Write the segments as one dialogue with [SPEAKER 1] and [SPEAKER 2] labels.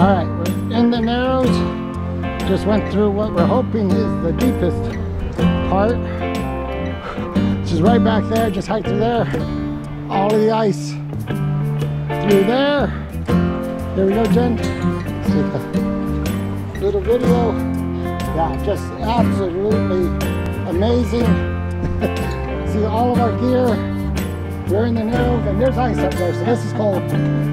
[SPEAKER 1] Alright, we're in the Narrows. Just went through what we're hoping is the deepest part. Which is right back there, just hiked through there. All of the ice through there. There we go, Jen. See the little video. Yeah, just absolutely amazing. See all of our gear. We're in the Narrows and there's ice up there, so this is cold.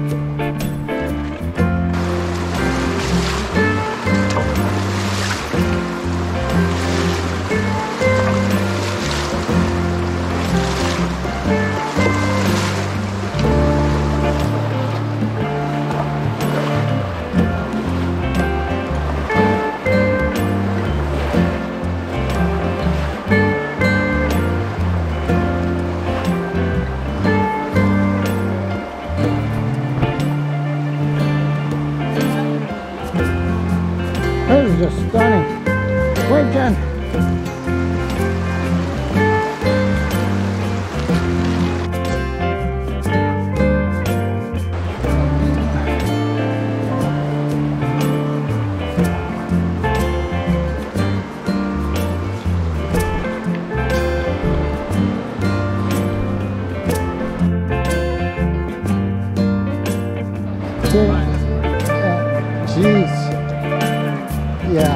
[SPEAKER 1] This is just stunning. Wait, Jen. Jeez. Yeah,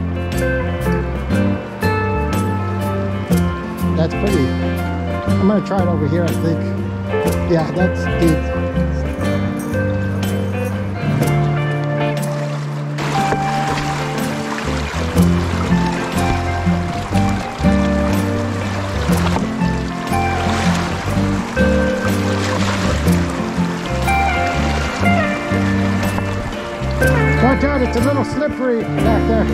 [SPEAKER 1] that's pretty. I'm gonna try it over here, I think. Yeah, that's deep. Watch out, it's a little slippery back there.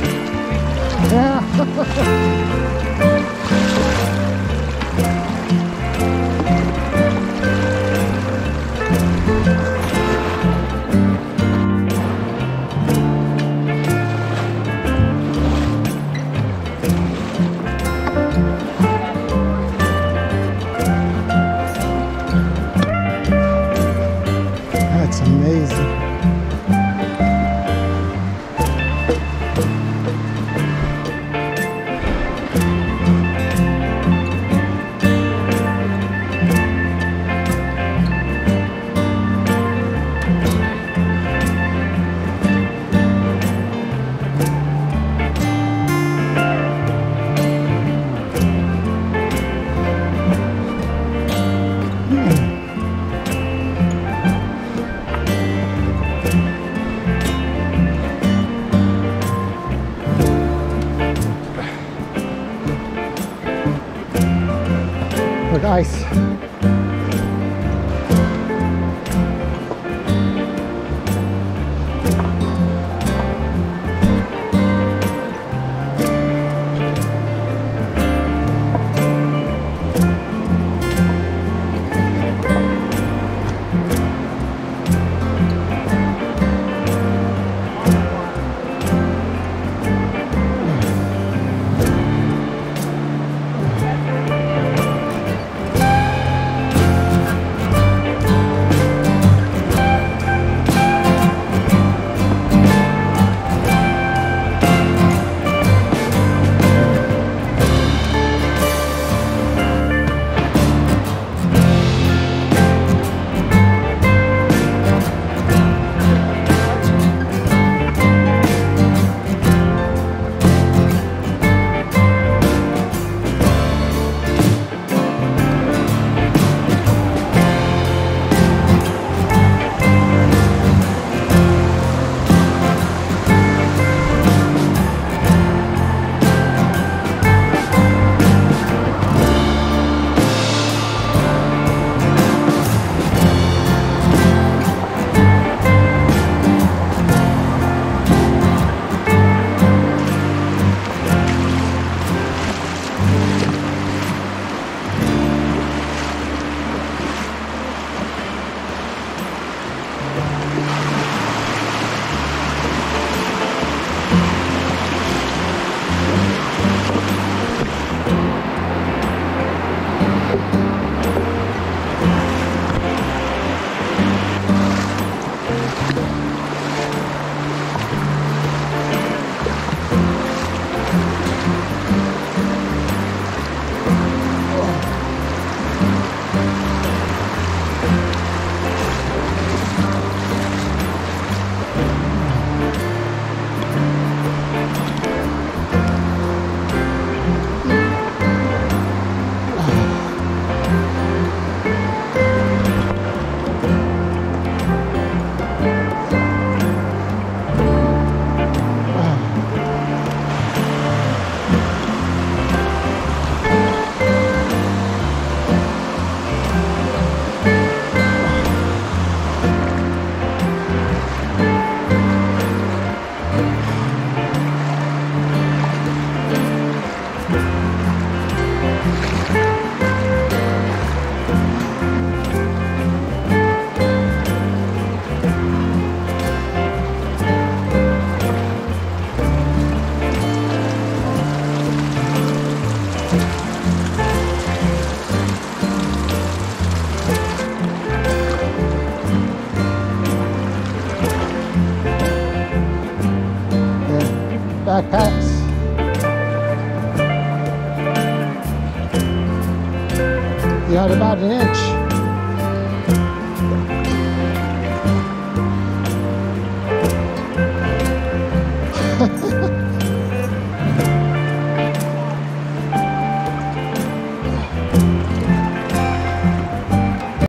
[SPEAKER 1] Yeah. That's amazing. Backpacks.